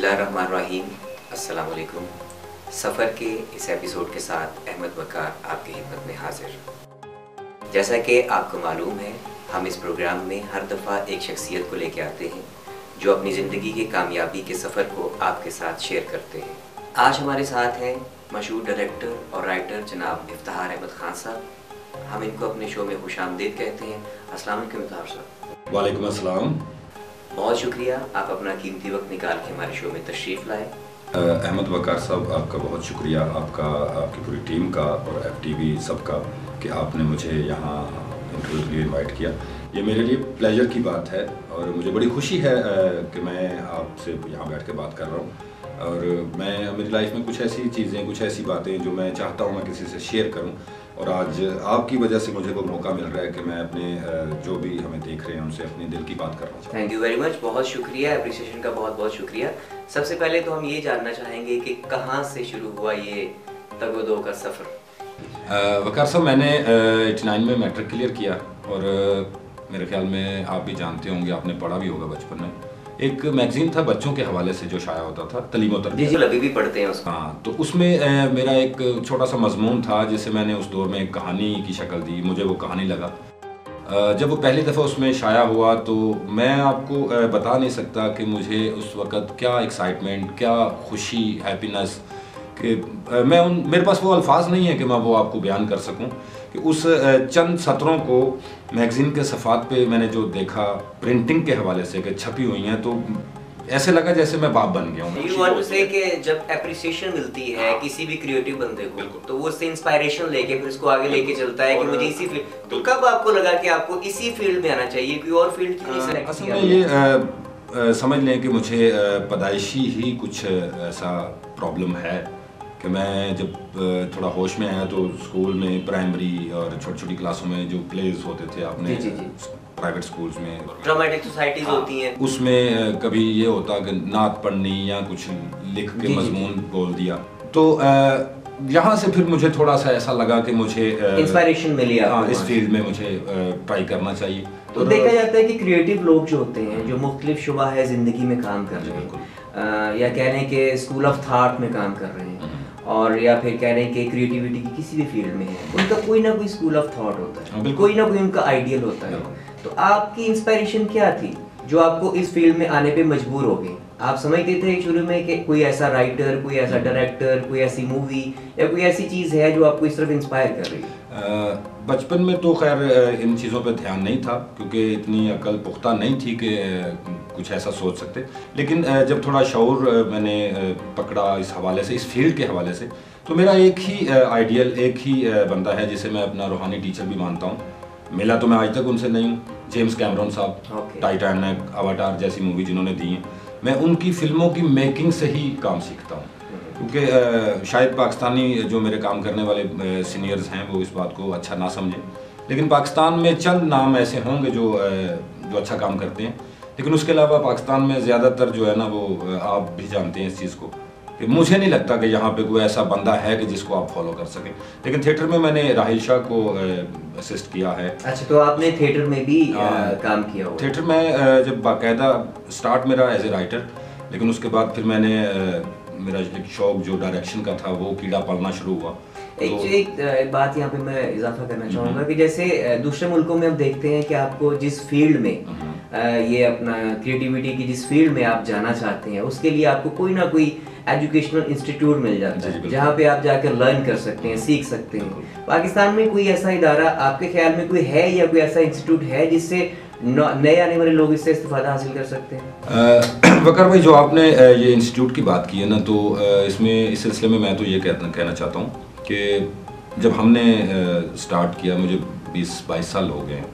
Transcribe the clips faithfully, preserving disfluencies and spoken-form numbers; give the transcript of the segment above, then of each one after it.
बिस्मिल्लाहिर्रहमानिर्रहीम। अस्सलाम वालेकुम। सफ़र के इस एपिसोड के साथ अहमद वकार आपकी खिदमत में हाजिर। जैसा कि आपको मालूम है, हम इस प्रोग्राम में हर दफ़ा एक शख्सियत को लेकर आते हैं जो अपनी ज़िंदगी की कामयाबी के सफ़र को आपके साथ शेयर करते हैं। आज हमारे साथ हैं मशहूर डायरेक्टर और राइटर जनाब इफ्तिखार अहमद खान साहब। हम इनको अपने शो में खुशामदीद कहते हैं। अस्सलाम वालेकुम इफ्तिखार साहब। वालेकुम अस्सलाम। बहुत शुक्रिया, आप अपना कीमती वक्त निकाल के हमारे शो में तशरीफ़ लाए। अहमद वकार साहब, आपका बहुत शुक्रिया, आपका, आपकी पूरी टीम का और एफ टी वी सबका कि आपने मुझे यहाँ इंटरव्यू के लिए इनवाइट किया। ये मेरे लिए प्लेजर की बात है और मुझे बड़ी खुशी है कि मैं आपसे यहाँ बैठ के बात कर रहा हूँ। और मैं मेरी लाइफ में कुछ ऐसी चीज़ें, कुछ ऐसी बातें जो मैं चाहता हूँ मैं किसी से शेयर करूँ, और आज आपकी वजह से मुझे वो मौका मिल रहा है कि मैं अपने जो भी हमें देख रहे हैं उनसे अपने दिल की बात करना चाहूँ। थैंक यू वेरी मच, बहुत शुक्रिया, अप्रिसिएशन का बहुत बहुत शुक्रिया। सबसे पहले तो हम ये जानना चाहेंगे कि कहाँ से शुरू हुआ ये तगोदो का सफ़र? वकार साहब, मैंने एटी नाइन में मैट्रिक क्लियर किया और मेरे ख्याल में आप भी जानते होंगे, आपने पढ़ा भी होगा बचपन में, एक मैगज़ीन था बच्चों के हवाले से जो शाया होता था, तलीम और तरबियत। जी जी, अभी भी पढ़ते हैं उसको। हाँ, तो उसमें आ, मेरा एक छोटा सा मजमून था जिसे मैंने उस दौर में एक कहानी की शक्ल दी। मुझे वो कहानी लगा, आ, जब वो पहली दफ़ा उसमें शाया हुआ तो मैं आपको आ, बता नहीं सकता कि मुझे उस वक़्त क्या एक्साइटमेंट, क्या खुशी, हैप्पीनेस कि आ, मैं उन मेरे पास वो अल्फाज नहीं है कि मैं वो आपको बयान कर सकूं कि उस चंद सत्रों को मैगज़ीन के सफ़ात पे मैंने जो देखा प्रिंटिंग के हवाले से कि छपी हुई हैं, तो ऐसे लगा जैसे मैं बाप बन गया हूँ। You want to say कि जब एप्रिसिएशन मिलती है किसी भी क्रिएटिव बंदे को, तो वो उससे इंस्पायरेशन लेके फिर उसको आगे लेके चलता है कि मुझे इसी फील्ड। तो कब आपको लगा कि आपको इसी फील्ड में आना चाहिए, कोई और फील्ड क्यों नहीं सेलेक्ट असल किया? में ये आ, आ, समझ लें कि मुझे पैदाइशी ही कुछ ऐसा प्रॉब्लम है कि मैं जब थोड़ा होश में आया तो स्कूल में प्राइमरी और छोटी छोटी क्लासों में जो प्लेज होते थे अपने प्राइवेट स्कूल्स में, ड्रामेटिक सोसाइटीज हाँ, होती हैं, उसमें कभी ये होता कि नात पढ़नी या कुछ लिख के मजमून बोल दिया, तो यहाँ से फिर मुझे थोड़ा सा ऐसा लगा कि मुझे इंस्पायरेशन मिली, हाँ, इस फील्ड में मुझे ट्राई करना चाहिए। तो देखा जाता है कि क्रिएटिव लोग जो होते हैं, जो मुख्तलिफ शुबा है ज़िंदगी में काम कर रहे हैं, या कह रहे हैं कि स्कूल ऑफ थॉट में काम कर रहे हैं, और या फिर कह रहे हैं कि क्रिएटिविटी की किसी भी फील्ड में है, उनका कोई ना कोई स्कूल ऑफ थॉट होता है, कोई ना कोई उनका आइडियल होता है। तो आपकी इंस्पायरेशन क्या थी जो आपको इस फील्ड में आने पे मजबूर हो गई? आप समझते थे शुरू में कि कोई ऐसा राइटर, कोई ऐसा डायरेक्टर, कोई ऐसी मूवी या कोई ऐसी चीज़ है जो आपको इस तरफ इंस्पायर कर रही है? बचपन में तो खैर इन चीज़ों पे ध्यान नहीं था क्योंकि इतनी अकल पुख्ता नहीं थी कि कुछ ऐसा सोच सकते, लेकिन जब थोड़ा शऊर मैंने पकड़ा इस हवाले से, इस फील्ड के हवाले से, तो मेरा एक ही आइडियल, एक ही बंदा है जिसे मैं अपना रूहानी टीचर भी मानता हूँ। मिला तो मैं आज तक उनसे नहीं हूँ, जेम्स कैमरन साहब, okay. टाइटैनिक, अवाटार जैसी मूवी जिन्होंने दी हैं, मैं उनकी फिल्मों की मेकिंग से ही काम सीखता हूँ। क्योंकि शायद पाकिस्तानी जो मेरे काम करने वाले सीनियर्स हैं वो इस बात को अच्छा ना समझें, लेकिन पाकिस्तान में चंद नाम ऐसे होंगे जो जो अच्छा काम करते हैं, लेकिन उसके अलावा पाकिस्तान में ज़्यादातर जो है ना, वो आप भी जानते हैं इस चीज़ को, कि मुझे नहीं लगता कि यहाँ पे कोई ऐसा बंदा है कि जिसको आप फॉलो कर सकें। लेकिन थिएटर में मैंने राहिल शाह को असिस्ट किया है। अच्छा, तो आपने थिएटर में भी आ, काम किया हुआ? थिएटर में जब बाकायदा स्टार्ट मेरा एज ए राइटर, लेकिन उसके बाद फिर मैंने मेरा एक शौक जो डायरेक्शन का था वो कीड़ा पलना शुरू हुआ। एक तो, एक, एक बात यहाँ पे मैं इजाफा करना चाहूँगा कि जैसे दूसरे मुल्कों में हम देखते हैं कि आपको जिस फील्ड में ये अपना क्रिएटिविटी की जिस फील्ड में आप जाना चाहते हैं, उसके लिए आपको कोई ना कोई एजुकेशनल इंस्टीट्यूट मिल जाता है जहाँ पे आप जाकर लर्न कर सकते हैं, सीख सकते हैं। पाकिस्तान में कोई ऐसा इदारा आपके ख्याल में कोई है, या कोई ऐसा इंस्टीट्यूट है जिससे नए आने वाले लोग इससे इस्तेफादा हासिल कर सकते हैं? वकार भाई, जो आपने ये इंस्टीट्यूट की बात की है ना, तो इसमें इस सिलसिले में मैं तो ये कहना कहना चाहता हूँ कि जब हमने स्टार्ट किया, मुझे बीस बाईस साल हो गए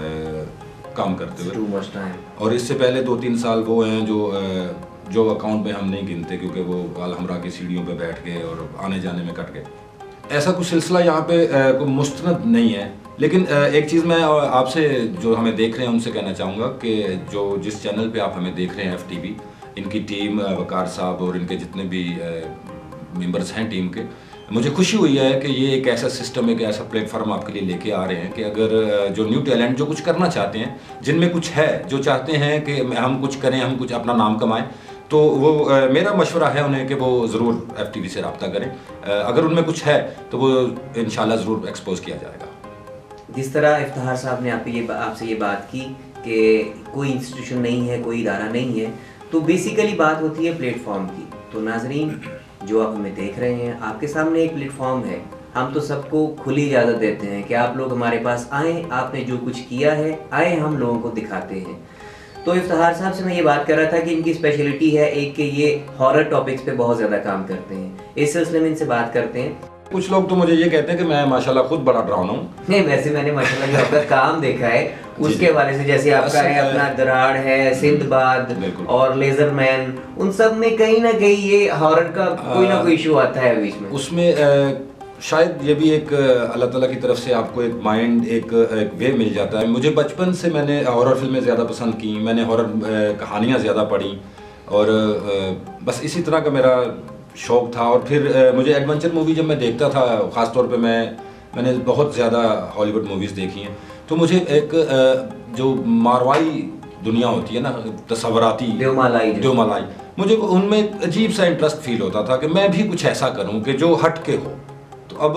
काम करते हुए, और इससे पहले दो तीन साल वो हैं जो जो अकाउंट में हम नहीं गिनते क्योंकि वो अलहमरा की सीढ़ियों पे बैठ गए और आने जाने में कट गए। ऐसा कुछ सिलसिला यहाँ पे कोई मुस्तनद नहीं है। लेकिन एक चीज़ मैं आपसे, जो हमें देख रहे हैं, उनसे कहना चाहूँगा कि जो जिस चैनल पे आप हमें देख रहे हैं, एफ टी वी, इनकी टीम, वकार साहब और इनके जितने भी मेंबर्स हैं टीम के, मुझे खुशी हुई है कि ये एक ऐसा सिस्टम, एक ऐसा प्लेटफॉर्म आपके लिए लेके आ रहे हैं कि अगर जो न्यू टैलेंट जो कुछ करना चाहते हैं, जिनमें कुछ है, जो चाहते हैं कि हम कुछ करें, हम कुछ अपना नाम कमाएं, तो वो आ, मेरा मशवरा है उन्हें कि वो ज़रूर एफ टी वी से रब्ता करें। आ, अगर उनमें कुछ है तो वो इंशाल्लाह ज़रूर एक्सपोज किया जाएगा। जिस तरह इफ्तिखार साहब ने आप ये आपसे ये बात की कि कोई इंस्टीट्यूशन नहीं है, कोई इदारा नहीं है, तो बेसिकली बात होती है प्लेटफॉर्म की। तो नाजरीन जो आप हमें देख रहे हैं, आपके सामने एक प्लेटफॉर्म है। हम तो सबको खुली इजाज़त देते हैं कि आप लोग हमारे पास आएँ, आपने जो कुछ किया है आए हम लोगों को दिखाते हैं। तो इफ्तिखार साहब से मैं ये बात कर रहा था कि इनकी स्पेशलिटी है एक कि ये हॉरर टॉपिक्स पे बहुत ज़्यादा काम करते हैं। इस सिलसिले में इनसे बात करते हैं। कुछ लोग तो मुझे ये कहते हैं कि मैं माशाल्लाह खुद बड़ा डरावना हूँ। नहीं, वैसे मैंने माशाल्लाह जो आपका काम देखा है उसके हवाले से, जैसे आपका है अपना दराड़ है, सिंदबाद और लेजर मैन, उन सब में कहीं ना कहीं ये हॉरर का कोई ना कोई इशू आता है बीच में। उसमें शायद ये भी एक अल्लाह ताला की तरफ से आपको एक माइंड एक, एक वे मिल जाता है। मुझे बचपन से मैंने हॉरर फिल्में ज़्यादा पसंद की, मैंने हॉरर कहानियाँ ज़्यादा पढ़ी और बस इसी तरह का मेरा शौक़ था। और फिर मुझे एडवेंचर मूवी जब मैं देखता था, ख़ास तौर पे मैं मैंने बहुत ज़्यादा हॉलीवुड मूवीज़ देखी हैं, तो मुझे एक जो मारवाई दुनिया होती है ना, तस्वराती देवमालाई देवमालाई मुझे उनमें एक अजीब सा इंटरेस्ट फील होता था कि मैं भी कुछ ऐसा करूं कि जो हट के हो। तो अब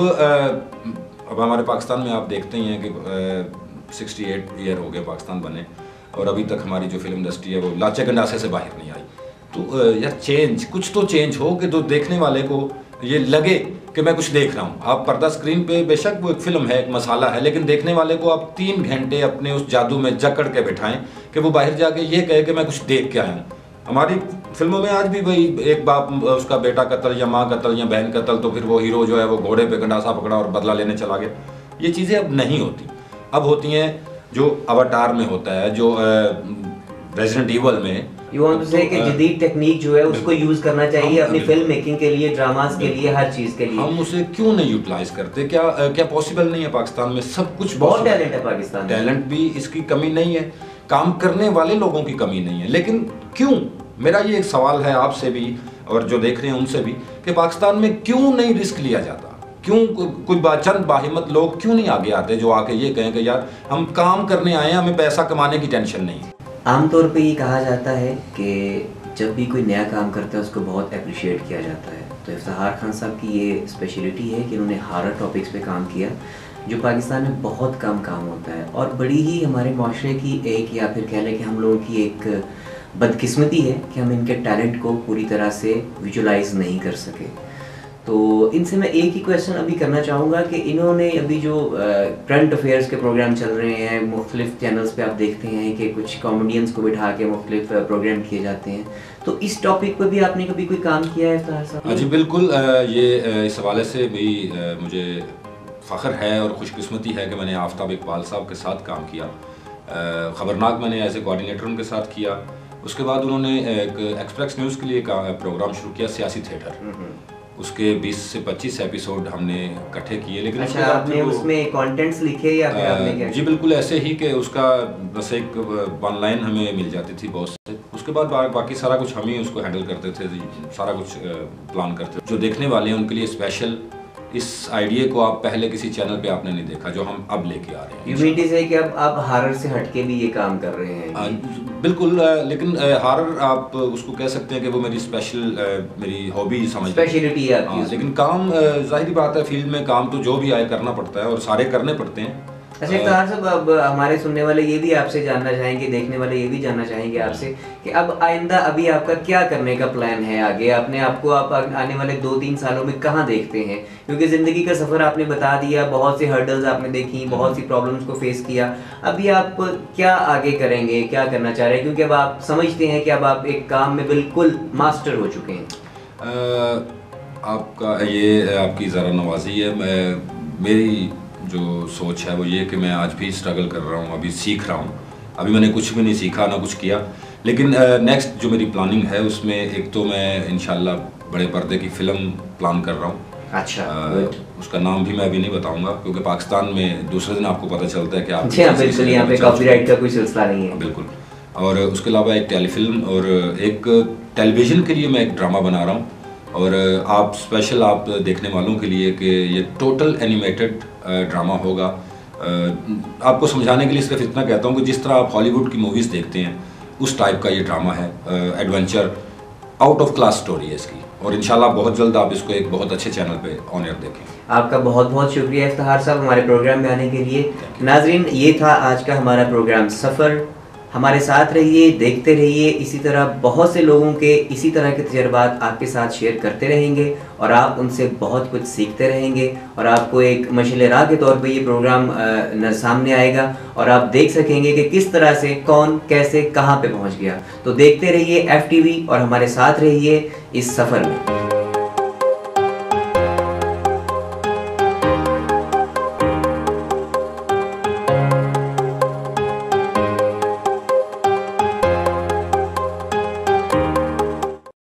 अब हमारे पाकिस्तान में आप देखते ही हैं कि सिक्सटी एट ईयर हो गए पाकिस्तान बने और अभी तक हमारी जो फिल्म इंडस्ट्री है वो लाचे गंडासे से बाहर नहीं आई। तो यार चेंज, कुछ तो चेंज हो कि तो देखने वाले को ये लगे कि मैं कुछ देख रहा हूँ। आप पर्दा स्क्रीन पे बेशक वो एक फिल्म है, एक मसाला है, लेकिन देखने वाले को आप तीन घंटे अपने उस जादू में जकड़ के बिठाएं कि वो बाहर जाके ये कहे कि मैं कुछ देख के आया हूँ। हमारी फिल्मों में आज भी वही एक बाप उसका बेटा कत्ल या माँ कत्ल या बहन कत्ल, तो फिर वो हीरो जो है वो घोड़े पे गंडासा पकड़ा और बदला लेने चला गया। ये चीज़ें अब नहीं होती। अब होती हैं जो अवतार में होता है, जो रेजिडेंट ईवल में यू वांट टू से कि जदीद टेक्निक जो है उसको यूज करना चाहिए अपनी फिल्म मेकिंग के लिए, ड्रामास के लिए, हर चीज के लिए। हम उसे क्यों नहीं यूटिलाइज करते? क्या क्या पॉसिबल नहीं है? पाकिस्तान में सब कुछ बहुत टैलेंट है, पाकिस्तान टैलेंट भी, इसकी कमी नहीं है, काम करने वाले लोगों की कमी नहीं है, लेकिन क्यों? मेरा ये एक सवाल है आपसे भी और जो देख रहे हैं उनसे भी कि पाकिस्तान में क्यों नहीं रिस्क लिया जाता? क्यों कोई चंद बाहिम्मत लोग क्यों नहीं आगे आते जो आके ये कहें कि यार हम काम करने आए हैं, हमें पैसा कमाने की टेंशन नहीं है। आमतौर पे ये कहा जाता है कि जब भी कोई नया काम करता है उसको बहुत अप्रिशिएट किया जाता है। तो इफ्तिखार खान साहब की ये स्पेशलिटी है कि उन्होंने हॉरर टॉपिक्स पे काम किया, जो पाकिस्तान में बहुत कम काम होता है और बड़ी ही हमारे माशरे की एक, या फिर कह लें कि हम लोगों की एक बदकिस्मती है कि हम इनके टैलेंट को पूरी तरह से विजुलाइज नहीं कर सके। तो इनसे मैं एक ही क्वेश्चन अभी करना चाहूँगा कि इन्होंने अभी जो करंट अफेयर्स के प्रोग्राम चल रहे हैं, मुख्तलिफ चैनल्स पे आप देखते हैं कि कुछ कॉमेडियंस को बिठा के मुख्तलिफ प्रोग्राम किए जाते हैं, तो इस टॉपिक पर भी आपने कभी कोई काम किया है इफ्तिखार साहब? जी बिल्कुल, ये इस हवाले से भी मुझे फ़ख्र है और खुशकिस्मती है कि मैंने आफ्ताब इकबाल साहब के साथ काम किया। ख़बरनाक मैंने एज ए कोऑर्डिनेटर उनके साथ किया। उसके बाद उन्होंने एक एक्सप्रेस न्यूज़ के लिए प्रोग्राम शुरू किया, सियासी थिएटर। उसके बीस से पच्चीस एपिसोड हमने इकट्ठे किए। लेकिन अच्छा, आपने उसमें कंटेंट्स लिखे या फिर आपने क्या? जी बिल्कुल ऐसे ही कि उसका बस एक वन लाइन हमें मिल जाती थी बॉस से, उसके बाद बा, बाकी सारा कुछ हम ही उसको हैंडल करते थे, सारा कुछ प्लान करते थे। जो देखने वाले हैं उनके लिए स्पेशल इस आइडिया को आप पहले किसी चैनल पे आपने नहीं देखा, जो हम अब लेके आ रहे हैं। यूनिटी से कि अब आप हॉरर से हटके भी ये काम कर रहे हैं। आ, बिल्कुल, लेकिन हॉरर आप उसको कह सकते हैं कि वो मेरी स्पेशल मेरी हॉबी समझ स्पेशलिटी है आपकी। लेकिन काम जाहिर बात है, फील्ड में काम तो जो भी आए करना पड़ता है और सारे करने पड़ते हैं। अच्छा इफ्तिखार साहब, अब हमारे सुनने वाले ये भी आपसे जानना चाहेंगे, देखने वाले ये भी जानना चाहेंगे आपसे कि अब आइंदा अभी आपका क्या करने का प्लान है आगे? आपने आपको आप आने वाले दो तीन सालों में कहाँ देखते हैं? क्योंकि ज़िंदगी का सफ़र आपने बता दिया, बहुत सी हर्डल्स आपने देखी, बहुत सी प्रॉब्लम्स को फेस किया। अभी आप क्या आगे करेंगे, क्या करना चाह रहे हैं? क्योंकि अब आप समझते हैं कि अब आप एक काम में बिल्कुल मास्टर हो चुके हैं। आ, आपका ये आपकी ज़रा नवाजी है। मैं मेरी जो सोच है वो ये कि मैं आज भी स्ट्रगल कर रहा हूँ, अभी सीख रहा हूँ। अभी मैंने कुछ भी नहीं सीखा, ना कुछ किया, लेकिन नेक्स्ट जो मेरी प्लानिंग है उसमें एक तो मैं इंशाल्लाह बड़े पर्दे की फ़िल्म प्लान कर रहा हूँ। अच्छा, आ, उसका नाम भी मैं अभी नहीं बताऊँगा क्योंकि पाकिस्तान में दूसरे दिन आपको पता चलता है कि आप बिल्कुल यहाँ पे कॉपीराइट का कोई सिलसिला नहीं है। बिल्कुल। और उसके अलावा एक टेलीफिल्म और एक टेलीविज़न के लिए मैं एक ड्रामा बना रहा हूँ, और आप स्पेशल आप देखने वालों के लिए कि ये टोटल एनिमेटेड ड्रामा होगा। आपको समझाने के लिए सिर्फ इतना कहता हूँ कि जिस तरह आप हॉलीवुड की मूवीज़ देखते हैं उस टाइप का ये ड्रामा है। Adventure out of class story है इसकी, और इंशाल्लाह बहुत जल्द आप इसको एक बहुत अच्छे चैनल पे ऑन एयर देखें। आपका बहुत बहुत शुक्रिया इफ्तिखार साहब हमारे प्रोग्राम में आने के लिए। नाजरीन, ये था आज का हमारा प्रोग्राम सफ़र। हमारे साथ रहिए, देखते रहिए, इसी तरह बहुत से लोगों के इसी तरह के तजर्बात आपके साथ शेयर करते रहेंगे और आप उनसे बहुत कुछ सीखते रहेंगे और आपको एक मशाल राह के तौर पे ये प्रोग्राम न सामने आएगा और आप देख सकेंगे कि किस तरह से कौन कैसे कहाँ पे पहुँच गया। तो देखते रहिए एफ टी वी और हमारे साथ रहिए इस सफ़र में।